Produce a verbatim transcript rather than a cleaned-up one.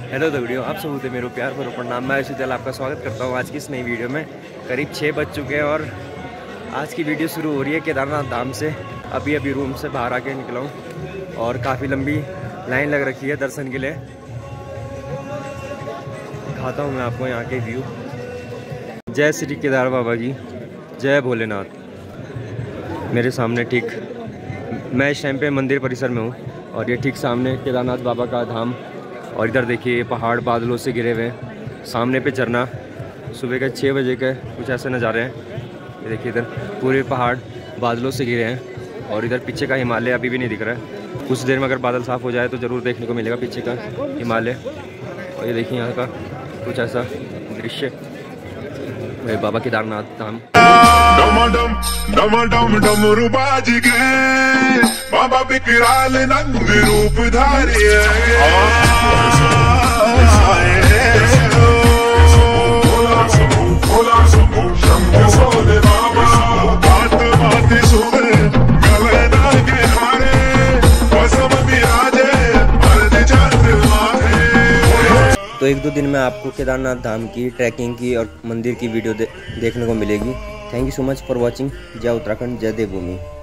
Hello दगड़ियों, आप सब होते मेरे प्यार भरो प्रणाम। मैं आयुष आपका स्वागत करता हूँ आज की इस नई वीडियो में। करीब छः बज चुके हैं और आज की वीडियो शुरू हो रही है केदारनाथ धाम से। अभी अभी रूम से बाहर आके निकला हूँ और काफ़ी लंबी लाइन लग रखी है दर्शन के लिए। दिखाता हूँ मैं आपको यहाँ के व्यू। जय श्री केदार बाबा की जय भोलेनाथ। मेरे सामने ठीक मैं इस टाइम पे मंदिर परिसर में हूँ और ये ठीक सामने केदारनाथ बाबा का धाम। और इधर देखिए पहाड़ बादलों से घिरे हुए हैं। सामने पे झरना सुबह के छः बजे के कुछ ऐसे नज़ारे हैं। ये देखिए इधर पूरे पहाड़ बादलों से घिरे हैं और इधर पीछे का हिमालय अभी भी नहीं दिख रहा है। कुछ देर में अगर बादल साफ़ हो जाए तो ज़रूर देखने को मिलेगा पीछे का हिमालय। और ये देखिए यहाँ का कुछ ऐसा दृश्य बाबा केदारनाथ धाम। बाबा विकराल नंद रूप धारी तो एक दो दिन में आपको केदारनाथ धाम की ट्रैकिंग की और मंदिर की वीडियो दे, देखने को मिलेगी। Thank you so much for watching. जय उत्तराखंड, जय देवभूमि।